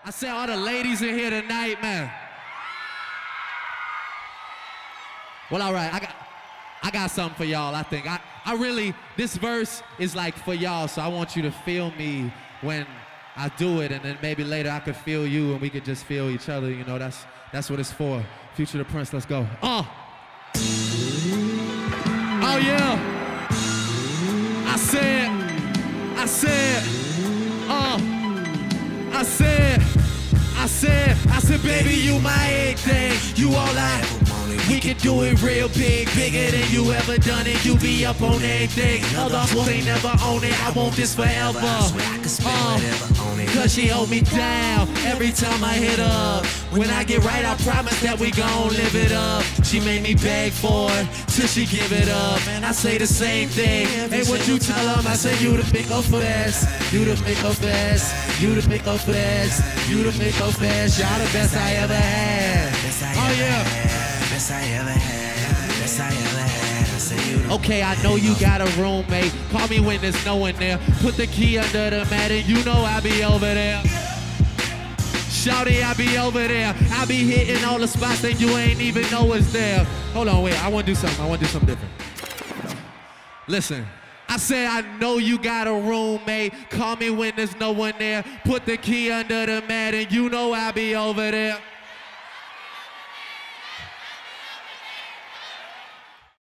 I said all the ladies in here tonight, man. Well, all right, I got something for y'all, I think. I really, this verse is like for y'all, so I want you to feel me when I do it, and then maybe later I could feel you and we could just feel each other, you know, that's what it's for. Future the Prince, let's go. Oh yeah. I said, baby, you my everything. You all I ever wanted. We can do it real big, bigger than you ever done it. You be up on everything. Other fools ain't never own it. I want this forever. Cause she hold me down every time I hit up. When I get right, I promise that we gon' live it up. She made me beg for it till she give it up. And I say the same thing. Hey, what you tell them? I say you the pick up best. You the pick up best. You the pick up best. You the pick up best. Y'all the best I ever had. Oh yeah. Best I ever had. Best I ever had. I say you. Okay, I know you got a roommate. Call me when there's no one there. Put the key under the mat and you know I be over there. Shawty, I be over there. I be hitting all the spots that you ain't even know is there. Hold on, wait, I wanna do something different. Listen, I said I know you got a roommate. Call me when there's no one there. Put the key under the mat and you know I be over there.